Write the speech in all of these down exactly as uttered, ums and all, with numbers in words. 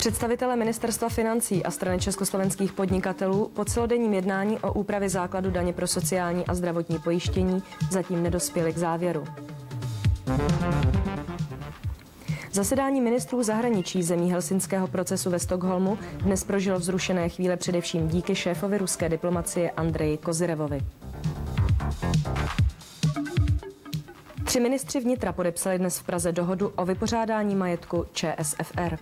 Představitelé Ministerstva financí a strany československých podnikatelů po celodenním jednání o úpravě základu daně pro sociální a zdravotní pojištění zatím nedospěli k závěru. Zasedání ministrů zahraničí zemí helsinského procesu ve Stockholmu dnes prožilo vzrušené chvíle především díky šéfovi ruské diplomacie Andreji Kozyrevovi. Tři ministři vnitra podepsali dnes v Praze dohodu o vypořádání majetku ČSFR.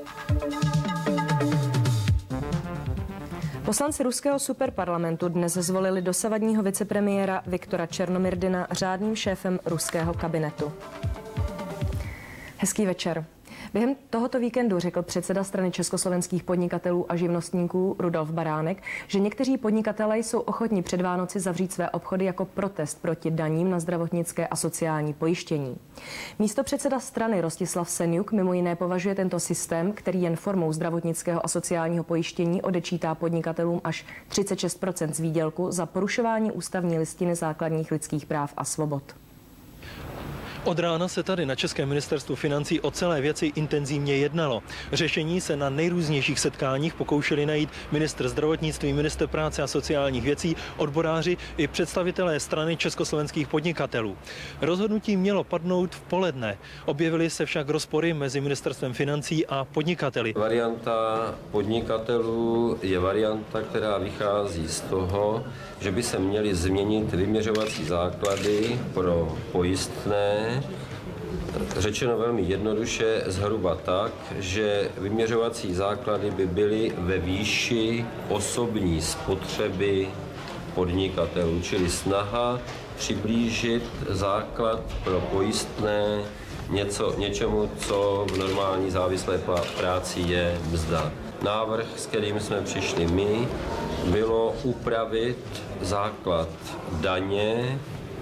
Poslanci ruského superparlamentu dnes zvolili dosavadního vicepremiéra Viktora Černomyrdina řádným šéfem ruského kabinetu. Hezký večer. Během tohoto víkendu řekl předseda strany československých podnikatelů a živnostníků Rudolf Baránek, že někteří podnikatelé jsou ochotní před Vánoci zavřít své obchody jako protest proti daním na zdravotnické a sociální pojištění. Místopředseda strany Rostislav Senjuk mimo jiné považuje tento systém, který jen formou zdravotnického a sociálního pojištění odečítá podnikatelům až třicet šest procent z výdělku, za porušování ústavní listiny základních lidských práv a svobod. Od rána se tady na Českém ministerstvu financí o celé věci intenzivně jednalo. Řešení se na nejrůznějších setkáních pokoušeli najít ministr zdravotnictví, ministr práce a sociálních věcí, odboráři i představitelé strany československých podnikatelů. Rozhodnutí mělo padnout v poledne. Objevily se však rozpory mezi ministerstvem financí a podnikateli. Varianta podnikatelů je varianta, která vychází z toho, že by se měly změnit vyměřovací základy pro pojistné. Řečeno velmi jednoduše, zhruba tak, že vyměřovací základy by byly ve výši osobní spotřeby podnikatelů, čili snaha přiblížit základ pro pojistné něco, něčemu, co v normální závislé práci je mzda. Návrh, s kterým jsme přišli my, bylo upravit základ daně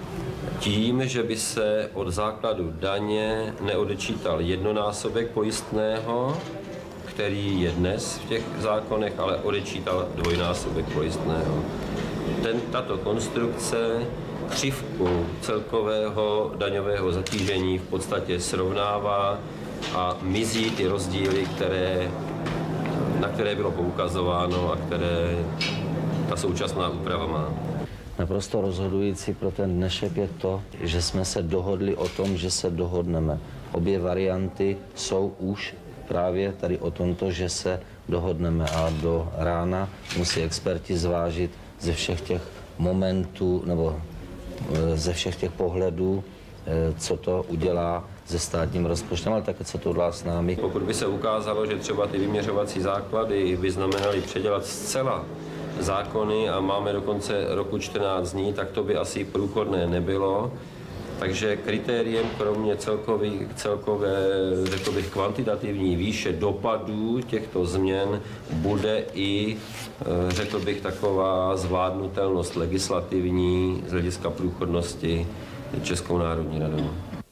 tím, že by se od základu daně neodečítal jednonásobek pojistného, který je dnes v těch zákonech, ale odečítal dvojnásobek pojistného. Ten, tato konstrukce křivku celkového daňového zatížení v podstatě srovnává a mizí ty rozdíly, které, na které bylo poukazováno a které ta současná úprava má. Naprosto rozhodující pro ten dnešek je to, že jsme se dohodli o tom, že se dohodneme. Obě varianty jsou už právě tady o tomto, že se dohodneme, a do rána musí experti zvážit ze všech těch momentů nebo ze všech těch pohledů, co to udělá se státním rozpočtem, ale také co to udělá s námi. Pokud by se ukázalo, že třeba ty vyměřovací základy by znamenaly předělat zcela zákony a máme do konce roku čtrnáct dní, tak to by asi průchodné nebylo. Takže kritériem kromě celkový, celkové, řekl bych, kvantitativní výše dopadů těchto změn bude i, řekl bych, taková zvládnutelnost legislativní z hlediska průchodnosti Českou národní radou.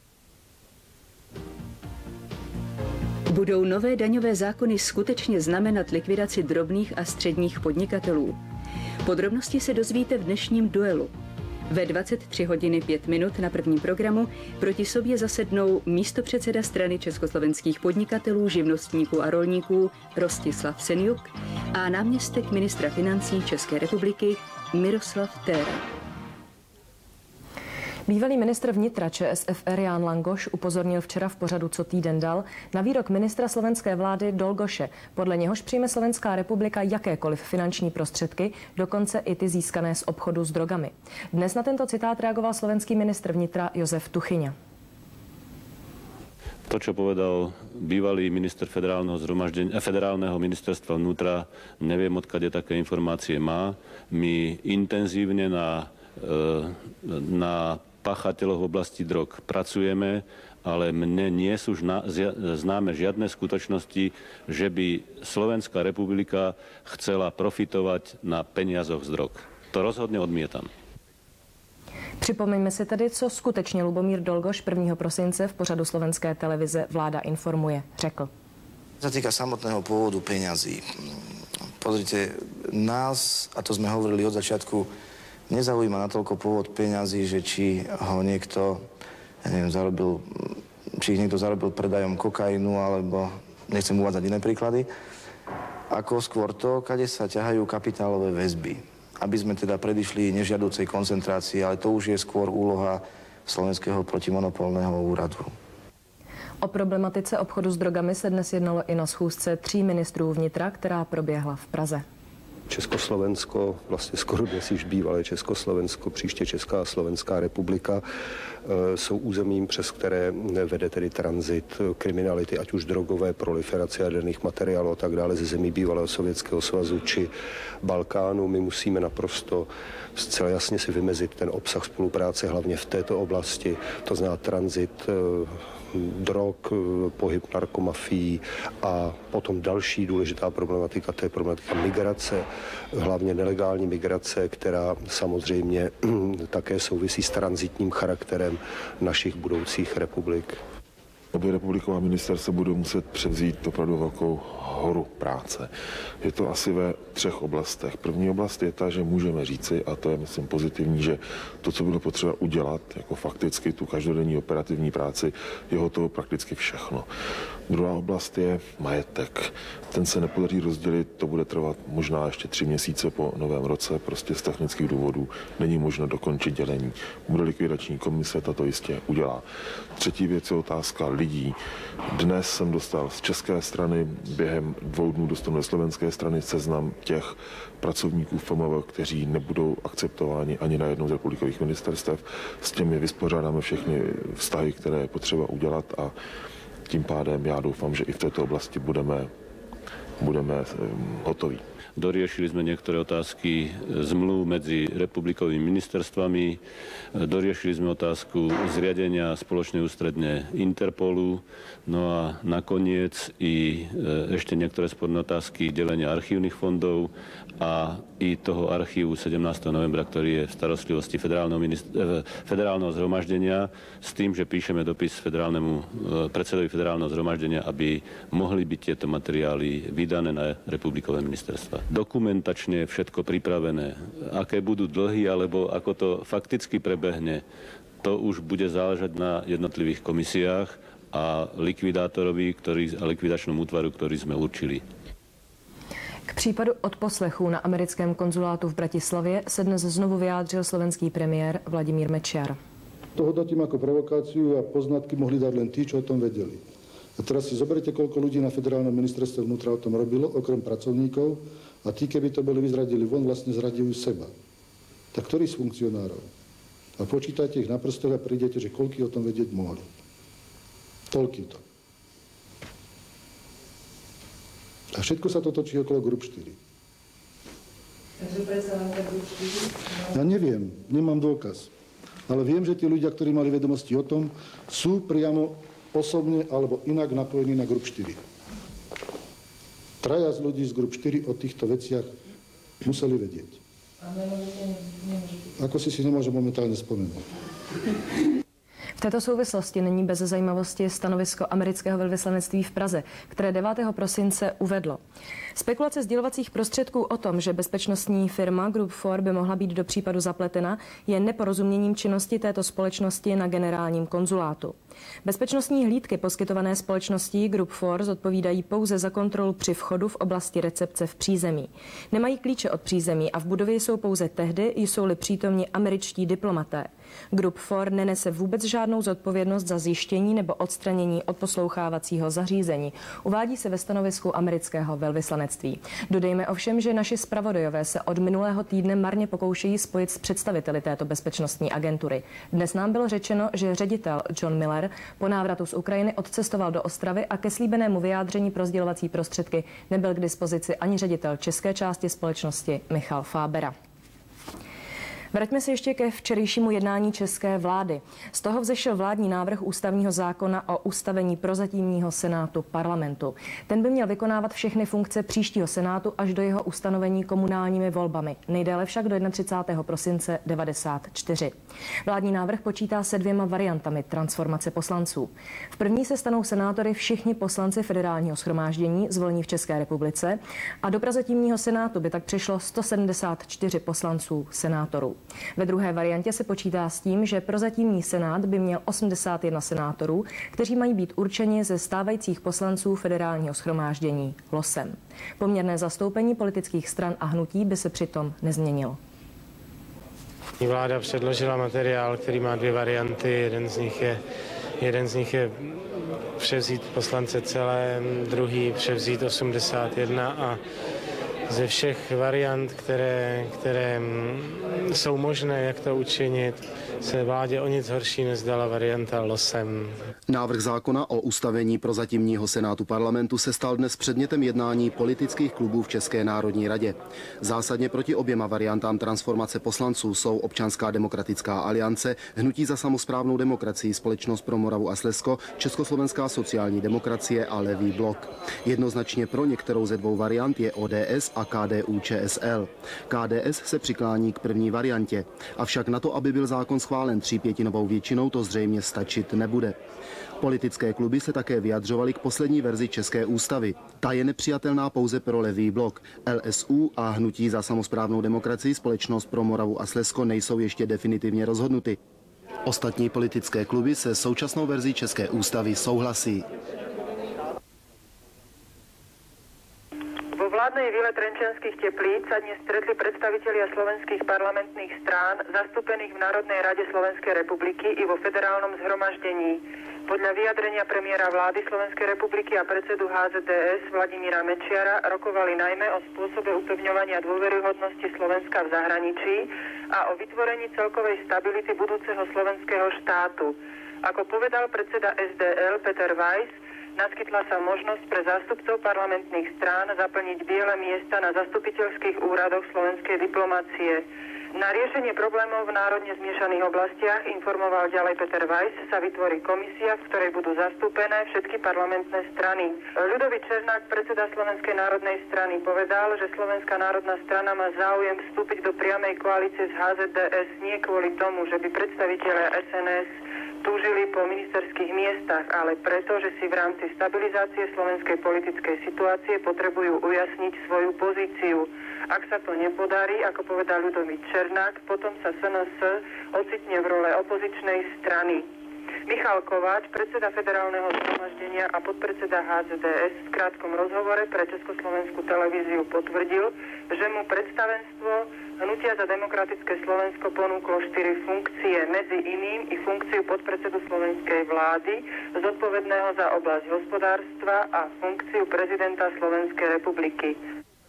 Budou nové daňové zákony skutečně znamenat likvidaci drobných a středních podnikatelů? Podrobnosti se dozvíte v dnešním duelu. Ve dvacet tři hodiny pět minut na prvním programu proti sobě zasednou místopředseda strany československých podnikatelů, živnostníků a rolníků Rostislav Senjuk a náměstek ministra financí České republiky Miroslav Téra. Bývalý ministr vnitra ČSFR Jan Langoš upozornil včera v pořadu Co týden dal na výrok ministra slovenské vlády Dolgoše, podle něhož přijme Slovenská republika jakékoliv finanční prostředky, dokonce i ty získané z obchodu s drogami. Dnes na tento citát reagoval slovenský ministr vnitra Jozef Tuchyňa. To, čo povedal bývalý minister federálneho zhromaždenia, federálneho ministerstva vnútra, neviem, odkiaľ také informácie má. My intenzívne na, na páchateľov v oblasti drog pracujeme, ale mne nie sú známe žiadne skutočnosti, že by Slovenská republika chcela profitovať na peniazoch z drog. To rozhodne odmietam. Připomeňme si tedy, co skutečně Lubomír Dolgoš prvního prosince v pořadu slovenské televize Vláda informuje řekl. Co týka samotného pôvodu peňazí, pozrite, nás, a to sme hovorili od začiatku, nezaujíma natoľko pôvod peňazí, že či ho niekto, ja neviem, zarobil, či ich niekto zarobil predajom kokainu alebo nechcem uvádzať iné príklady, ako skôr to, kade sa ťahajú kapitálové väzby. Aby sme teda predišli nežiaducej koncentrácii, ale to už je skôr úloha Slovenského protimonopolného úradu. O problematice obchodu s drogami se dnes jednalo i na schůzce tří ministrů vnitra, která proběhla v Praze. Československo, vlastně skoro dnes již bývalé Československo, příště Česká a Slovenská republika, jsou územím, přes které vede tedy tranzit kriminality, ať už drogové, proliferace jaderných materiálů a tak dále ze zemí bývalého Sovětského svazu či Balkánu. My musíme naprosto zcela jasně si vymezit ten obsah spolupráce, hlavně v této oblasti, to znamená tranzit drog, pohyb narkomafií a potom další důležitá problematika, to je problematika migrace, hlavně nelegální migrace, která samozřejmě také souvisí s tranzitním charakterem našich budoucích republik. Obě republiková ministerstva budou muset převzít opravdu velkou horu práce. Je to asi ve třech oblastech. První oblast je ta, že můžeme říci, a to je myslím pozitivní, že to, co bylo potřeba udělat, jako fakticky tu každodenní operativní práci, je hotovo prakticky všechno. Druhá oblast je majetek. Ten se nepodaří rozdělit, to bude trvat možná ještě tři měsíce po novém roce, prostě z technických důvodů není možno dokončit dělení. Bude likvidační komise, ta to jistě udělá. Třetí věc je otázka lidí. Dnes jsem dostal z české strany, během dvou dnů dostanu ze slovenské strany seznam těch pracovníků F M V, kteří nebudou akceptováni ani na jednou z republikových ministerstev. S těmi vyspořádáme všechny vztahy, které je potřeba udělat a tím pádem já doufám, že i v této oblasti budeme, budeme hotoví. Doriešili sme niektoré otázky zmluv medzi republikovými ministerstvami, doriešili sme otázku zriadenia spoločnej ústredne Interpolu, no a nakoniec i ešte niektoré sporné otázky delenia archívnych fondov a i toho archívu sedemnásteho novembra, ktorý je v starostlivosti federálneho, federálneho zhromaždenia, s tým, že píšeme dopis federálnemu, predsedovi federálneho zhromaždenia, aby mohli byť tieto materiály vydané na republikové ministerstva. Dokumentačne je všetko pripravené. Aké budú dlhy, alebo ako to fakticky prebehne, to už bude záležať na jednotlivých komisiách a likvidátorovi, ktorý, a likvidačnom útvaru, ktorý sme určili. K případu odposlechů na americkém konzulátu v Bratislavě se dnes znovu vyjádřil slovenský premiér Vladimír Mečiar. To hodnotím ako provokáciu a poznatky mohli dať len tí, čo o tom vedeli. A teraz si zoberte, koľko ľudí na federálnom ministerstve vnútra o tom robilo, okrem pracovníkov, a tí, keby to boli vyzradili von, vlastne zradili seba. Tak ktorý z funkcionárov? A počítajte ich na prstoch a prídete, že koľko o tom vedieť mohli. Toľký to. A všetko sa to točí okolo Grup štyri. Takže predsa len tak Grup štyri? Ja neviem, nemám dôkaz. Ale viem, že tí ľudia, ktorí mali vedomosti o tom, sú priamo osobne alebo inak napojení na Grup štyri. Traja z ľudí z Grup štyri o týchto veciach museli vedieť. A nemôžete, nemôžete. Ako si si nemôžem momentálne spomenúť. V této souvislosti není bez zajímavosti stanovisko amerického velvyslanectví v Praze, které devátého prosince uvedlo. Spekulace sdělovacích prostředků o tom, že bezpečnostní firma Group čtyři by mohla být do případu zapletena, je neporozuměním činnosti této společnosti na generálním konzulátu. Bezpečnostní hlídky poskytované společností Group čtyři zodpovídají pouze za kontrolu při vchodu v oblasti recepce v přízemí. Nemají klíče od přízemí a v budově jsou pouze tehdy, jsou-li přítomni američtí diplomaté. Group čtyři nenese vůbec žádnou zodpovědnost za zjištění nebo odstranění odposlouchávacího zařízení, uvádí se ve stanovisku amerického velvyslanectví. Dodejme ovšem, že naši zpravodajové se od minulého týdne marně pokoušejí spojit s představiteli této bezpečnostní agentury. Dnes nám bylo řečeno, že ředitel John Miller po návratu z Ukrajiny odcestoval do Ostravy a ke slíbenému vyjádření pro sdělovací prostředky nebyl k dispozici ani ředitel české části společnosti Michal Fábera. Vraťme se ještě ke včerejšímu jednání české vlády. Z toho vzešel vládní návrh ústavního zákona o ustavení prozatímního senátu parlamentu. Ten by měl vykonávat všechny funkce příštího senátu až do jeho ustanovení komunálními volbami. Nejdéle však do třicátého prvního prosince devadesát čtyři. Vládní návrh počítá se dvěma variantami transformace poslanců. V první se stanou senátory všichni poslanci federálního shromáždění zvolení v České republice a do prozatímního senátu by tak přišlo sto sedmdesát čtyři poslanců senátorů. Ve druhé variantě se počítá s tím, že prozatímní senát by měl osmdesát jedna senátorů, kteří mají být určeni ze stávajících poslanců federálního shromáždění losem. Poměrné zastoupení politických stran a hnutí by se přitom nezměnilo. Vláda předložila materiál, který má dvě varianty. Jeden z nich je, jeden z nich je převzít poslance celé, druhý převzít osmdesát jedna a ze všech variant, které, které jsou možné, jak to učinit, se vládě o nic horší nezdala varianta losem. Návrh zákona o ustavení prozatímního senátu parlamentu se stal dnes předmětem jednání politických klubů v České národní radě. Zásadně proti oběma variantám transformace poslanců jsou Občanská demokratická aliance, Hnutí za samosprávnou demokracii, Společnost pro Moravu a Slezsko, Československá sociální demokracie a Levý blok. Jednoznačně pro některou ze dvou variant je O D S a K D U Č S L. K D S se přiklání k první variantě. Avšak na to, aby byl zákon schválen třípětinovou většinou, to zřejmě stačit nebude. Politické kluby se také vyjadřovaly k poslední verzi České ústavy. Ta je nepřijatelná pouze pro Levý blok. L S U a Hnutí za samosprávnou demokracii, Společnost pro Moravu a Slezsko nejsou ještě definitivně rozhodnuty. Ostatní politické kluby se současnou verzí České ústavy souhlasí. Vo vládnej vile Trenčianskych Teplíc sa dnes stretli predstavitelia slovenských parlamentných strán zastúpených v Národnej rade Slovenskej republiky i vo federálnom zhromaždení. Podľa vyjadrenia premiéra vlády Slovenskej republiky a predsedu H Z D S Vladimíra Mečiara rokovali najmä o spôsobe upevňovania dôveryhodnosti Slovenska v zahraničí a o vytvorení celkovej stability budúceho slovenského štátu. Ako povedal predseda S D L Peter Weiss, naskytla sa možnosť pre zástupcov parlamentných strán zaplniť biele miesta na zastupiteľských úradoch slovenskej diplomácie. Na riešenie problémov v národne zmiešaných oblastiach, informoval ďalej Peter Weiss, sa vytvorí komisia, v ktorej budú zastúpené všetky parlamentné strany. Ľudovít Černák, predseda Slovenskej národnej strany, povedal, že Slovenská národná strana má záujem vstúpiť do priamej koalície s H Z D S nie kvôli tomu, že by predstavitelia S N S túžili po ministerských miestach, ale preto, že si v rámci stabilizácie slovenskej politickej situácie potrebujú ujasniť svoju pozíciu. Ak sa to nepodarí, ako povedal Ľudovít Černák, potom sa S N S ocitne v role opozičnej strany. Michal Kováč, predseda federálneho zhromaždenia a podpredseda H Z D S, v krátkom rozhovore pre Československú televíziu potvrdil, že mu predstavenstvo Hnutia za demokratické Slovensko ponúklo štyri funkcie, medzi iným i funkciu podpredsedu slovenskej vlády, zodpovedného za oblasť hospodárstva a funkciu prezidenta Slovenskej republiky.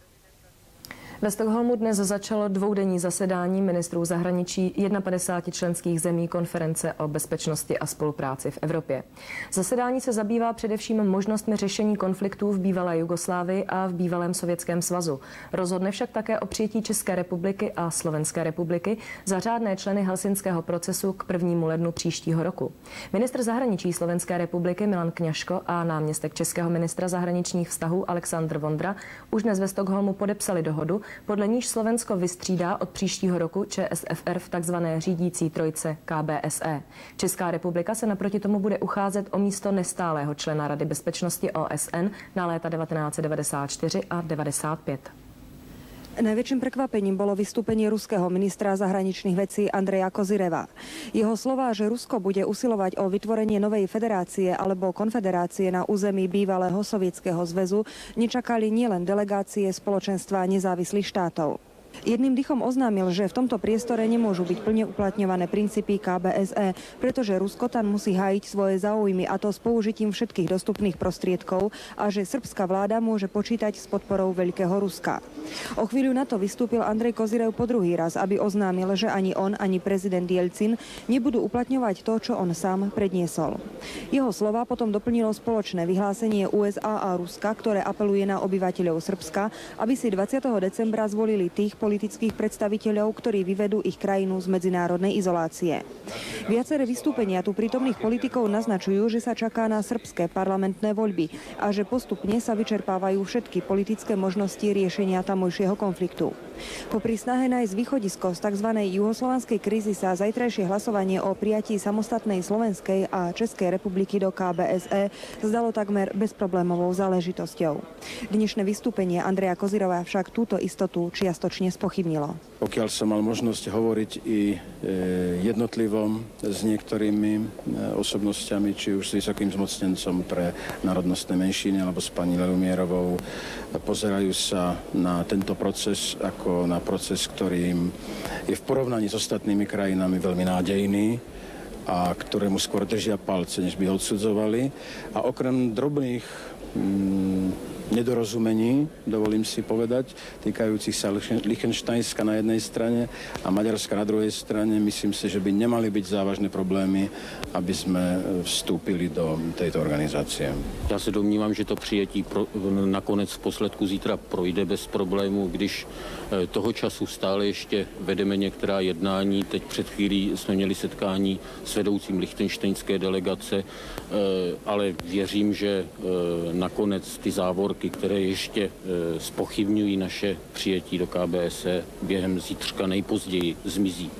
Ve Stockholmu dnes začalo dvoudenní zasedání ministrů zahraničí padesát členských zemí konference o bezpečnosti a spolupráci v Evropě. Zasedání se zabývá především možnostmi řešení konfliktů v bývalé Jugoslávii a v bývalém Sovětském svazu. Rozhodne však také o přijetí České republiky a Slovenské republiky za řádné členy helsinského procesu k prvnímu lednu příštího roku. Ministr zahraničí Slovenské republiky Milan Kňažko a náměstek českého ministra zahraničních vztahů Alexandr Vondra už dnes ve Stockholmu podepsali dohodu, podle níž Slovensko vystřídá od příštího roku Č S F R v takzvané řídící trojce K B S E. Česká republika se naproti tomu bude ucházet o místo nestálého člena Rady bezpečnosti O S N na léta devätnásť devadesát čtyři a devadesát pět. Najväčším prekvapením bolo vystúpenie ruského ministra zahraničných vecí Andreja Kozyreva. Jeho slová, že Rusko bude usilovať o vytvorenie novej federácie alebo konfederácie na území bývalého Sovietskeho zväzu, nečakali nielen delegácie Spoločenstva nezávislých štátov. Jedným dychom oznámil, že v tomto priestore nemôžu byť plne uplatňované princípy K B S E, pretože Rusko tam musí hájiť svoje záujmy, a to s použitím všetkých dostupných prostriedkov, a že srbská vláda môže počítať s podporou Veľkého Ruska. O chvíľu na to vystúpil Andrej Kozyrev po druhý raz, aby oznámil, že ani on, ani prezident Jelcin nebudú uplatňovať to, čo on sám predniesol. Jeho slova potom doplnilo spoločné vyhlásenie U S A a Ruska, ktoré apeluje na obyvateľov Srbska, aby si dvadsiateho decembra zvolili tých politických predstaviteľov, ktorí vyvedú ich krajinu z medzinárodnej izolácie. Viaceré vystúpenia tu prítomných politikov naznačujú, že sa čaká na srbské parlamentné voľby a že postupne sa vyčerpávajú všetky politické možnosti riešenia tamojšieho konfliktu. Popri snahe nájsť východisko z tzv. Juhoslovanskej krízy sa zajtrajšie hlasovanie o prijatí samostatnej Slovenskej a Českej republiky do K B S E zdalo takmer bezproblémovou záležitosťou. Dnešné vystúpenie Andreja Kozyrova však túto istotu čiastočne spochybnilo. Pokiaľ som mal možnosť hovoriť i jednotlivom s niektorými osobnostiami, či už s vysokým zmocnencom pre národnostné menšiny alebo s pani Lelumierovou, pozerajú sa na tento proces ako na proces, ktorý je v porovnaní s ostatnými krajinami veľmi nádejný a ktorému skôr držia palce, než by ho odsudzovali. A okrem drobných mm, nedorozumení, dovolím si povedať, týkajúcich sa Lichtensteinska na jednej strane a Maďarska na druhej strane, myslím si, že by nemali byť závažné problémy, aby sme vstúpili do tejto organizácie. Já se domnívám, že to přijetí pro, nakonec v posledku zítra projde bez problému, když toho času stále ještě vedeme některá jednání. Teď před chvílí jsme měli setkání s vedoucím lichtenštejnské delegace, ale věřím, že nakonec ty závorky, které ještě zpochybňují naše přijetí do K B S E, během zítřka nejpozději zmizí.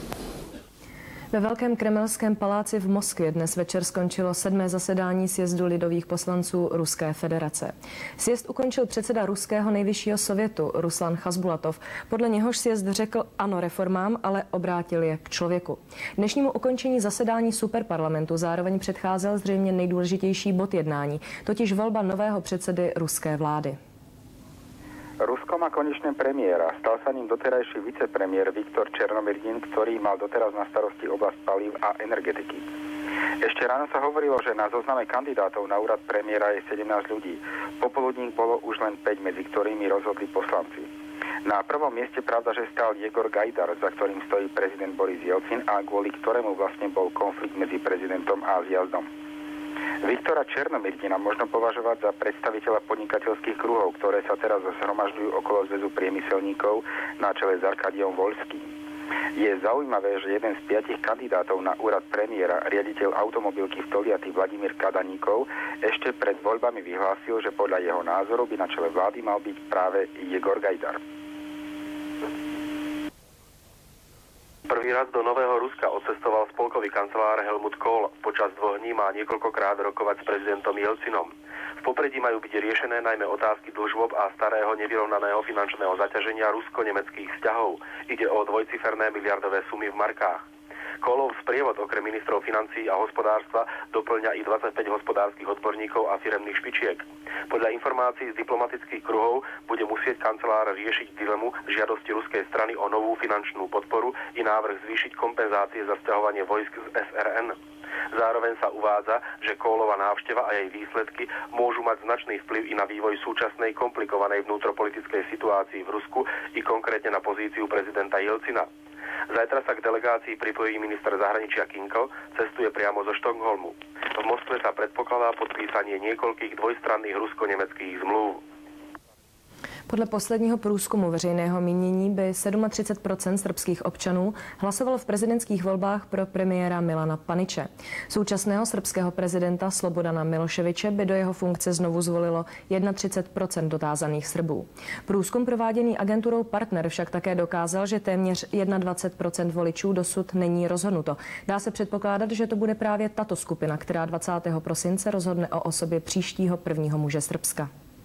Ve Velkém kremelském paláci v Moskvě dnes večer skončilo sedmé zasedání sjezdu lidových poslanců Ruské federace. Sjezd ukončil předseda ruského nejvyššího sovětu Ruslan Chasbulatov. Podle něhož sjezd řekl ano reformám, ale obrátil je k člověku. Dnešnímu ukončení zasedání superparlamentu zároveň předcházel zřejmě nejdůležitější bod jednání, totiž volba nového předsedy ruské vlády. Rusko má konečne premiéra. Stal sa ním doterajší vicepremiér Viktor Černomyrdin, ktorý mal doteraz na starosti oblasť palív a energetiky. Ešte ráno sa hovorilo, že na zozname kandidátov na úrad premiéra je sedemnásť ľudí. Popoludní bolo už len päť, medzi ktorými rozhodli poslanci. Na prvom mieste pravda, že stál Jegor Gajdar, za ktorým stojí prezident Boris Jelcin a kvôli ktorému vlastne bol konflikt medzi prezidentom a zjazdom. Viktora Černomyrdina možno považovať za predstaviteľa podnikateľských kruhov, ktoré sa teraz zhromažďujú okolo zväzu priemyselníkov na čele s Arkadiom Voľským. Je zaujímavé, že jeden z piatich kandidátov na úrad premiéra, riaditeľ automobilky v Toliati Vladimír Kadaníkov, ešte pred voľbami vyhlásil, že podľa jeho názoru by na čele vlády mal byť práve Jegor Gajdar. Prvý raz do Nového Ruska odcestoval spolkový kancelár Helmut Kohl. Počas dvoch dní má niekoľkokrát rokovať s prezidentom Jelcinom. V popredí majú byť riešené najmä otázky dlžôb a starého nevyrovnaného finančného zaťaženia rusko-nemeckých vzťahov. Ide o dvojciferné miliardové sumy v markách. Kohlov sprievod okrem ministrov financií a hospodárstva doplňa i dvadsaťpäť hospodárskych odborníkov a firemných špičiek. Podľa informácií z diplomatických kruhov bude musieť kancelár riešiť dilemu žiadosti ruskej strany o novú finančnú podporu i návrh zvýšiť kompenzácie za sťahovanie vojsk z es er en. Zároveň sa uvádza, že Kohlova návšteva a jej výsledky môžu mať značný vplyv i na vývoj súčasnej komplikovanej vnútropolitickej situácii v Rusku i konkrétne na pozíciu prezidenta Jelcina. Zajtra sa k delegácii pripojí minister zahraničia Kinkl, cestuje priamo zo Štokholmu. V Moskve sa predpokladá podpísanie niekoľkých dvojstranných rusko-nemeckých zmluv. Podle posledního průzkumu veřejného mínění by třicet sedm procent srbských občanů hlasovalo v prezidentských volbách pro premiéra Milana Paniče. Současného srbského prezidenta Slobodana Miloševiče by do jeho funkce znovu zvolilo třicet jedna procent dotázaných Srbů. Průzkum prováděný agenturou Partner však také dokázal, že téměř dvacet jedna procent voličů dosud není rozhodnuto. Dá se předpokládat, že to bude právě tato skupina, která dvacátého prosince rozhodne o osobě příštího prvního muže Srbska.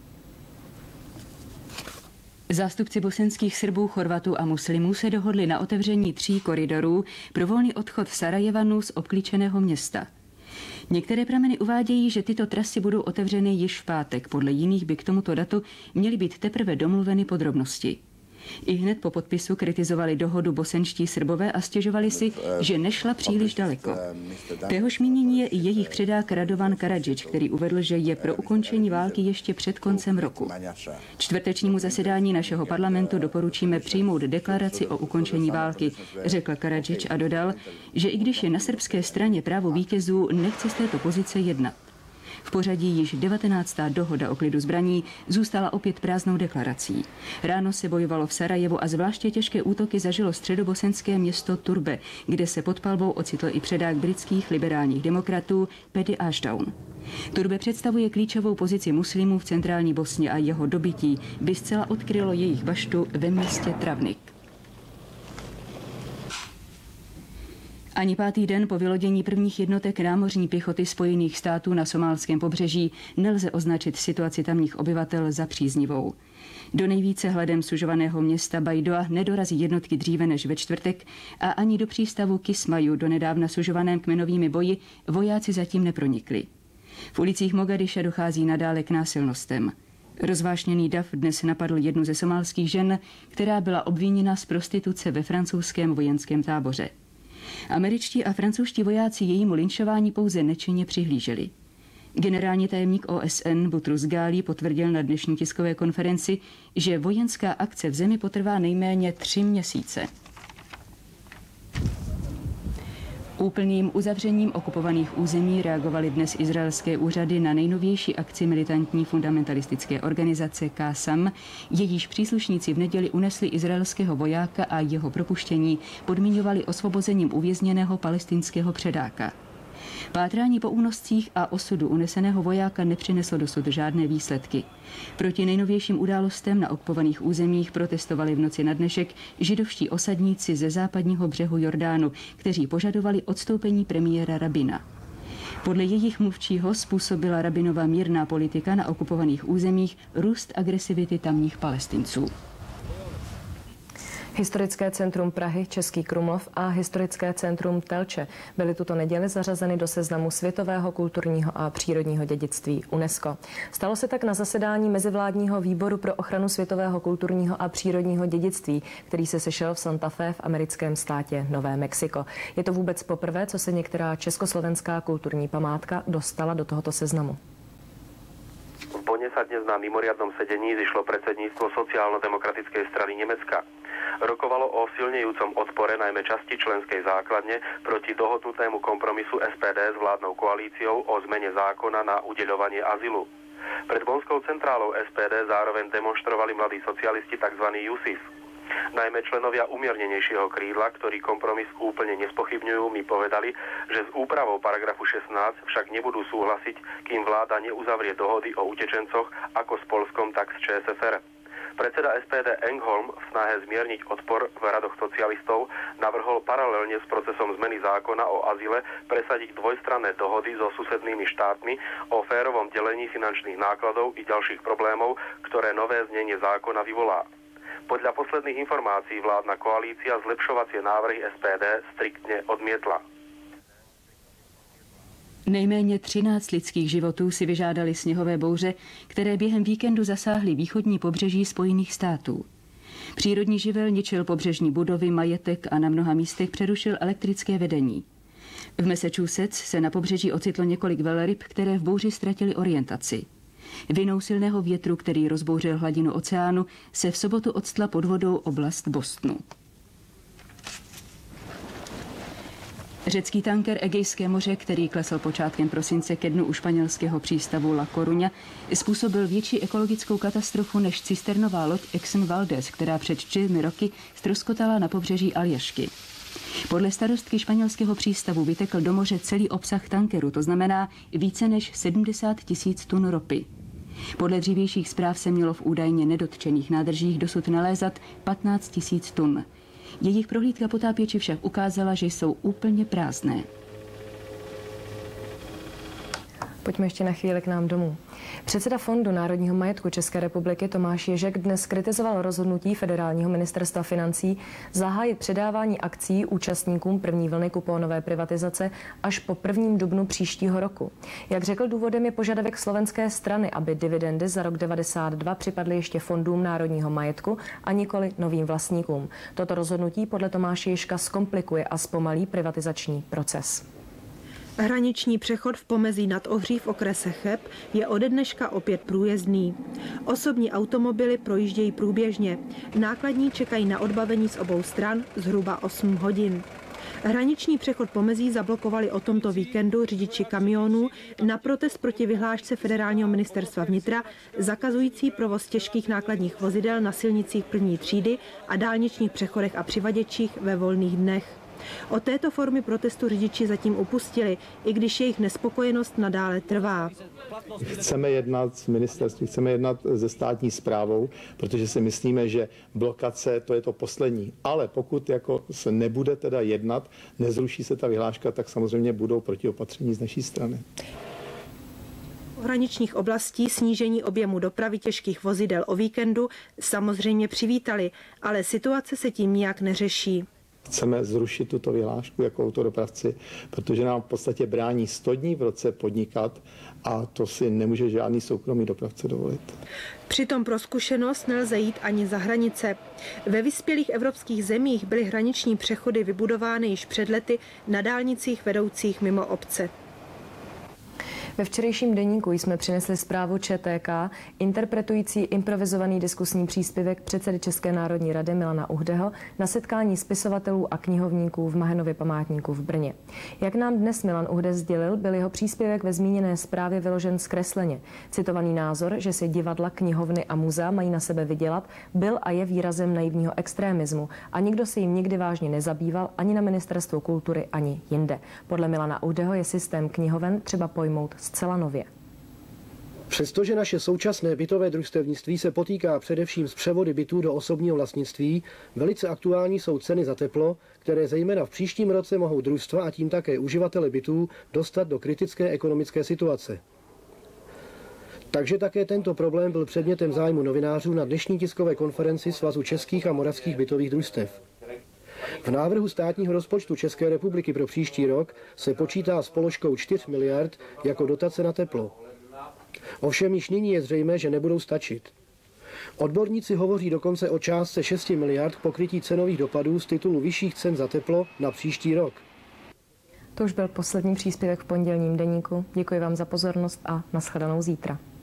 Zástupci bosenských Srbů, Chorvatů a muslimů se dohodli na otevření tří koridorů pro volný odchod Sarajevanu z obklíčeného města. Některé prameny uvádějí, že tyto trasy budou otevřeny již v pátek. Podle jiných by k tomuto datu měly být teprve domluveny podrobnosti. I hned po podpisu kritizovali dohodu bosenští Srbové a stěžovali si, že nešla příliš daleko. Téhož mínění je i jejich předák Radovan Karadžič, který uvedl, že je pro ukončení války ještě před koncem roku. Čtvrtečnímu zasedání našeho parlamentu doporučíme přijmout deklaraci o ukončení války, řekl Karadžič a dodal, že i když je na srbské straně právo vítězů, nechce z této pozice jednat. V pořadí již devatenáctá dohoda o klidu zbraní zůstala opět prázdnou deklarací. Ráno se bojovalo v Sarajevu a zvláště těžké útoky zažilo středobosenské město Turbe, kde se pod palbou ocitl i předák britských liberálních demokratů Paddy Ashdown. Turbe představuje klíčovou pozici muslimů v centrální Bosně a jeho dobytí by zcela odkrylo jejich baštu ve městě Travnik. Ani pátý den po vylodění prvních jednotek námořní pěchoty Spojených států na somálském pobřeží nelze označit situaci tamních obyvatel za příznivou. Do nejvíce hladem sužovaného města Bajdoa nedorazí jednotky dříve než ve čtvrtek a ani do přístavu Kismaju, donedávna sužovaném kmenovými boji, vojáci zatím nepronikli. V ulicích Mogadiša dochází nadále k násilnostem. Rozvášněný dav dnes napadl jednu ze somálských žen, která byla obviněna z prostituce ve francouzském vojenském táboře. Američtí a francouzští vojáci jejímu lynčování pouze nečinně přihlíželi. Generální tajemník O S N Boutros Ghali potvrdil na dnešní tiskové konferenci, že vojenská akce v zemi potrvá nejméně tři měsíce. Úplným uzavřením okupovaných území reagovaly dnes izraelské úřady na nejnovější akci militantní fundamentalistické organizace Kássam, jejíž příslušníci v neděli unesli izraelského vojáka a jeho propuštění podmiňovali osvobozením uvězněného palestinského předáka. Pátrání po únoscích a osudu uneseného vojáka nepřineslo dosud žádné výsledky. Proti nejnovějším událostem na okupovaných územích protestovali v noci na dnešek židovští osadníci ze západního břehu Jordánu, kteří požadovali odstoupení premiéra Rabina. Podle jejich mluvčího způsobila Rabinova mírná politika na okupovaných územích růst agresivity tamních Palestinců. Historické centrum Prahy, Český Krumlov a Historické centrum Telče byly tuto neděli zařazeny do seznamu světového kulturního a přírodního dědictví UNESCO. Stalo se tak na zasedání Mezivládního výboru pro ochranu světového kulturního a přírodního dědictví, který se sešel v Santa Fe v americkém státě Nové Mexiko. Je to vůbec poprvé, co se některá československá kulturní památka dostala do tohoto seznamu. V Bonne sa dnes na mimoriadnom sedení zišlo predsedníctvo sociálno-demokratickej strany Nemecka. Rokovalo o silnejúcom odpore najmä časti členskej základne proti dohodnutému kompromisu S P D s vládnou koalíciou o zmene zákona na udeľovanie azylu. Pred Bonskou centrálou S P D zároveň demonštrovali mladí socialisti tzv. U S I S. Najmä členovia umiernenejšieho krídla, ktorí kompromis úplne nespochybňujú, mi povedali, že s úpravou paragrafu šestnásť však nebudú súhlasiť, kým vláda neuzavrie dohody o utečencoch ako s Polskom, tak s Č S F R. Predseda S P D Engholm v snahe zmierniť odpor v radoch socialistov navrhol paralelne s procesom zmeny zákona o azyle presadiť dvojstranné dohody so susednými štátmi o férovom delení finančných nákladov i ďalších problémov, ktoré nové znenie zákona vyvolá. Podľa posledných informácií vládna koalícia zlepšovacie návrhy S P D striktne odmietla. Nejméně třináct lidských životů si vyžádali sněhové bouře, které během víkendu zasáhly východní pobřeží Spojených států. Přírodní živel ničil pobřežní budovy, majetek a na mnoha místech přerušil elektrické vedení. V Massachusetts se na pobřeží ocitlo několik velryb, které v bouři ztratily orientaci. Vinou silného větru, který rozbouřil hladinu oceánu, se v sobotu odstla pod vodou oblast Bostonu. Řecký tanker Egejské moře, který klesl počátkem prosince ke dnu u španělského přístavu La Coruña, způsobil větší ekologickou katastrofu než cisternová loď Exxon Valdez, která před čtyřmi roky ztroskotala na pobřeží Aljašky. Podle starostky španělského přístavu vytekl do moře celý obsah tankeru, to znamená více než sedmdesát tisíc tun ropy. Podle dřívějších zpráv se mělo v údajně nedotčených nádržích dosud nalézat patnáct tisíc tun. Jejich prohlídka potápěči však ukázala, že jsou úplně prázdné. Pojďme ještě na chvíli k nám domů. Předseda Fondu národního majetku České republiky Tomáš Ježek dnes kritizoval rozhodnutí Federálního ministerstva financí zahájit předávání akcií účastníkům první vlny kuponové privatizace až po prvním dubnu příštího roku. Jak řekl, důvodem je požadavek slovenské strany, aby dividendy za rok devadesát dva připadly ještě fondům národního majetku a nikoli novým vlastníkům. Toto rozhodnutí podle Tomáše Ježka zkomplikuje a zpomalí privatizační proces. Hraniční přechod v Pomezí nad Ohří v okrese Cheb je ode dneška opět průjezdný. Osobní automobily projíždějí průběžně. Nákladní čekají na odbavení z obou stran zhruba osm hodin. Hraniční přechod Pomezí zablokovali o tomto víkendu řidiči kamionů na protest proti vyhlášce Federálního ministerstva vnitra zakazující provoz těžkých nákladních vozidel na silnicích první třídy a dálničních přechodech a přivaděčích ve volných dnech. Od této formy protestu řidiči zatím upustili, i když jejich nespokojenost nadále trvá. Chceme jednat s ministerstvem, chceme jednat se státní správou, protože si myslíme, že blokace to je to poslední. Ale pokud jako se nebude teda jednat, nezruší se ta vyhláška, tak samozřejmě budou protiopatření z naší strany. pohraničních oblastí snížení objemu dopravy těžkých vozidel o víkendu samozřejmě přivítali, ale situace se tím nijak neřeší. Chceme zrušit tuto vyhlášku jako autodopravci, protože nám v podstatě brání sto dní v roce podnikat a to si nemůže žádný soukromý dopravce dovolit. Přitom pro zkušenost nelze jít ani za hranice. Ve vyspělých evropských zemích byly hraniční přechody vybudovány již před lety na dálnicích vedoucích mimo obce. Ve včerejším deníku jsme přinesli zprávu Č T K, interpretující improvizovaný diskusní příspěvek předsedy České národní rady Milana Uhdeho na setkání spisovatelů a knihovníků v Mahenově památníku v Brně. Jak nám dnes Milan Uhde sdělil, byl jeho příspěvek ve zmíněné zprávě vyložen zkresleně. Citovaný názor, že si divadla, knihovny a muzea mají na sebe vydělat, byl a je výrazem naivního extrémismu a nikdo se jim nikdy vážně nezabýval ani na Ministerstvu kultury, ani jinde. Podle Milana Uhdeho je systém knihoven třeba pojmout zcela nově. Přestože naše současné bytové družstevnictví se potýká především s převody bytů do osobního vlastnictví, velice aktuální jsou ceny za teplo, které zejména v příštím roce mohou družstva a tím také uživatele bytů dostat do kritické ekonomické situace. Takže také tento problém byl předmětem zájmu novinářů na dnešní tiskové konferenci Svazu českých a moravských bytových družstev. V návrhu státního rozpočtu České republiky pro příští rok se počítá s položkou čtyři miliard jako dotace na teplo. Ovšem již nyní je zřejmé, že nebudou stačit. Odborníci hovoří dokonce o částce šest miliard k pokrytí cenových dopadů z titulu vyšších cen za teplo na příští rok. To už byl poslední příspěvek v pondělním deníku. Děkuji vám za pozornost a nashledanou zítra.